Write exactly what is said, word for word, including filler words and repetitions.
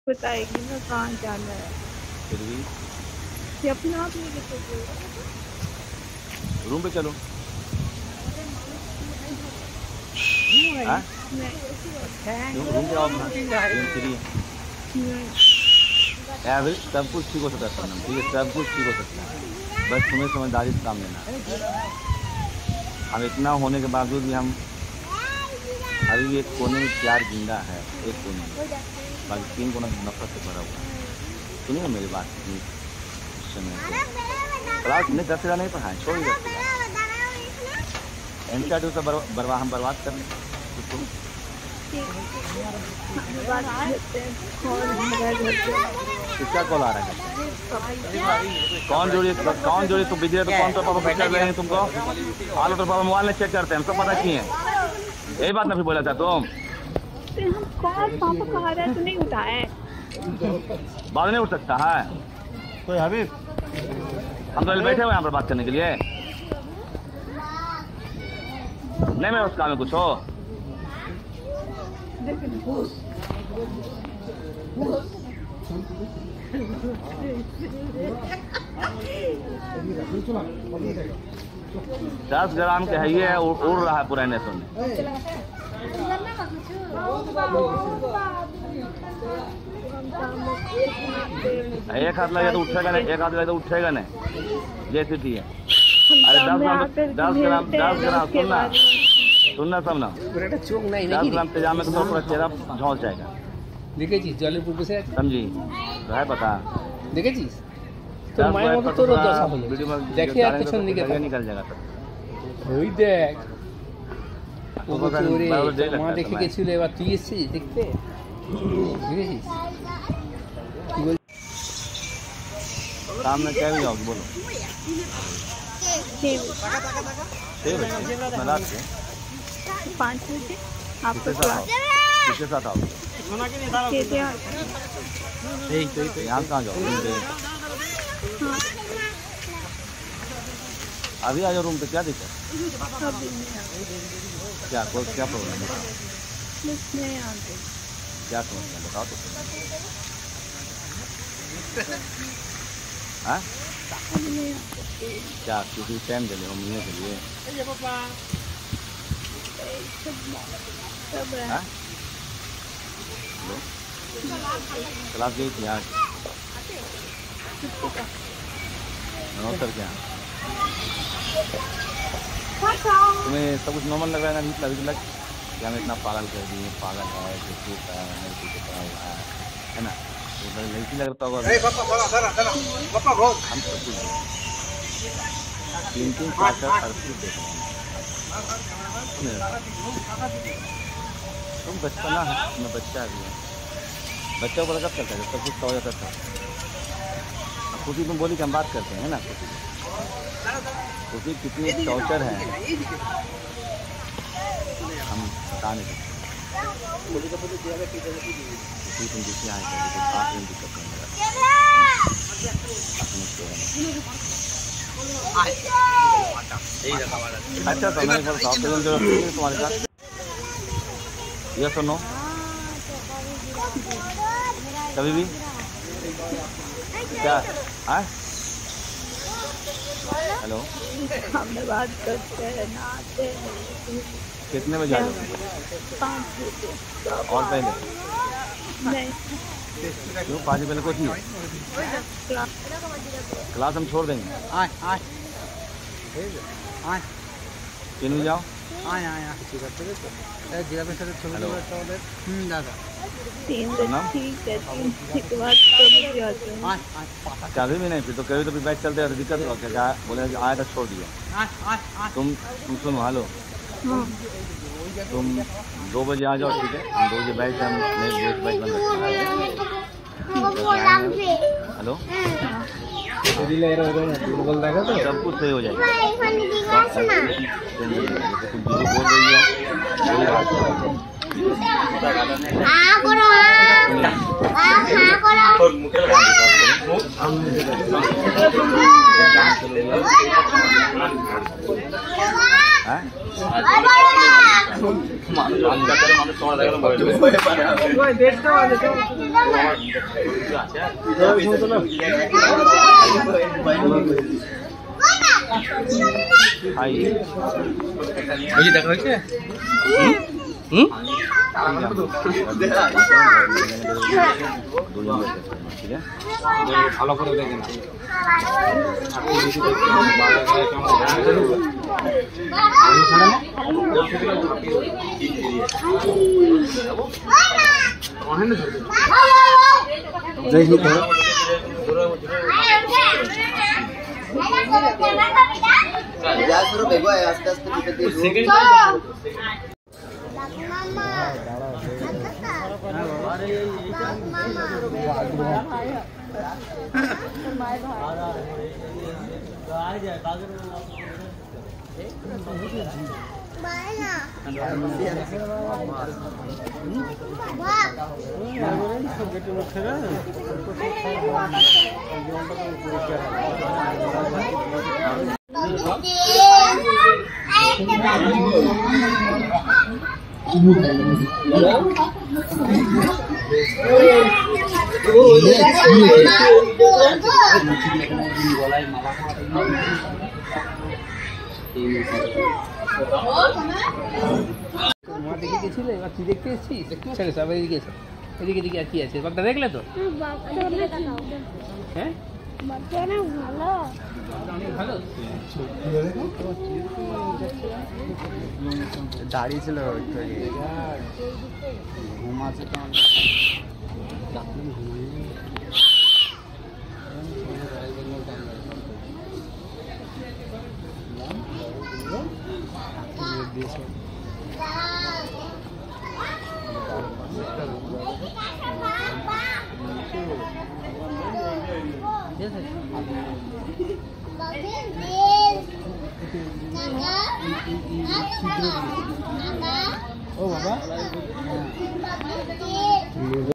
बताएगी ना कहाँ जाना है। फिर भी ये अपने आप लेके चलो, रूम पे चलो। हाँ? रूम पे आओ अपना, रूम फ्री है। यार सब कुछ ठीक हो सकता है सनम, ठीक है, सब कुछ ठीक हो सकता है, बस तुम्हें समझदारी से काम लेना है। हम इतना होने के बावजूद भी हम अभी भी एक कोने में प्यार जिंदा है, एक कोने में, बाकी तीन कोना नफरत से भरा हुआ है। सुनिए मेरी बात, इस समय क्लास में दस हज़ार नहीं पढ़ाएं, छोड़ दस एन सी आर टी से बर्बाद हम बर्बाद कर लें तो तुम किसका कॉल आ रहा है? कौन जोड़ी कौन जोड़ी तुम बिजी है तो कौन तो पापा पिक्चर ले रहे हैं तुमको? आलो तो पापा मोबाइल में चेक करते हैं, सब पता की है। यही बात नहीं बोला था तुम? हम कौन पापा कहा रहा है तो नहीं उठाए, बात नहीं उठ सकता है कोई हबीब? हम तो बैठे हुए यहाँ पर बात करने के लिए, नहीं मैं उस काम में कुछ हो। दस ग्राम के है ये, उड़ रहा है पुराने सोने। एक हाथ लगे तो उठेगा नहीं, एक हाथ लगे तो उठेगा नहीं, जैसी थी है। अरे दस ग्राम दस ग्राम दस ग्राम सुनना सुनना सब ना, दस ग्राम तेजाब में तो पूरा चेहरा झौंस जाएगा। देखे चीज जलेपुर से समझी तो है पता, देखे चीज तो मैं वो तो रो दसा बोले देखे यार कुछ नहीं निकल निकल जाएगा सब। ওই দেখ ও চোরে মা দেখে গেছিল এবার তুই এসেছিস দেখতে, বুঝেছিস কি বল? सामने क्या भी आओगे बोलो? पाँच बजे आपको किसके साथ आओगे? यहाँ कहाँ जाओ? अभी आ जाओ रूम पे, क्या दिक्कत? क्या कोई क्या प्रॉब्लम है? क्या समस्या बताओ तो। हाँ क्या किसी टाइम दे हो मिलने के लिए? हाँ क्लास गई थी आज नमस्कार। क्या तुम्हें सब कुछ नॉर्मल लग रहा है ना? अभी लग कि हम इतना पागल कर दिए, पागल है जो है है ना, लड़की लगता होगा। हम सब कुछ तीन तीन चार चार अड़तीस देख रहे हैं। तुम बचपना है, मैं बच्चा भी है, बच्चा को कब करता है जब सब कुछ हो जाता था। खुशी तुम बोली कि हम बात करते हैं ना, खुशी खुशी कितनी टॉर्चर है हम बता नहीं सकते। तुम जिससे आए थे पाँच दिन दिक्कत नहीं लगा अच्छा तो मैं तुम्हारे साथ ये सुनो कभी भी क्या है? हेलो हम बात करते हैं नहाते हैं। कितने बजे आ जाओ? पाँच बजे। और पहले नहीं क्यों? पाँच बजे पहले कुछ नहीं? क्लास हम छोड़ देंगे। आए आए आए तीन बजे जाओ। आए आए जिला पे सारे छोटे छोटे हम्म दादा तीन बजे ठीक है, तीन के बाद कभी आते हैं। कभी भी नहीं, फिर तो कभी तो भी बैठ चलते हैं, दिक्कत हो क्या? बोले आया था छोड़ दिया। तुम तुम सुनो हेलो, तुम दो बजे आ जाओ ठीक है, हम दो बजे बैठ हम नहीं बैठ बंद रखते हैं। हेलो सब कुछ सही हो जाएगा। तुम बोल रही हो हाँ মানুষ অন্ধকারে মানুষ তোমার দেখলে ভয় লাগে ওই দেড়টা বাজে তো হাই ওই যে দেখা হয়েছে হুম ঠিক আছে ভালো করে দেখেন আস্তে আস্তে মা দেখে গেছিলে এবার কি দেখতে এসেছিস ছেড়ে সব এদিকে এসে এদিকে এদিকে আর কি আছে বাঘটা দেখলে তো হ্যাঁ অনেক ভালো দাঁড়িয়ে ছিল ঘুম আছে তো ও বাবা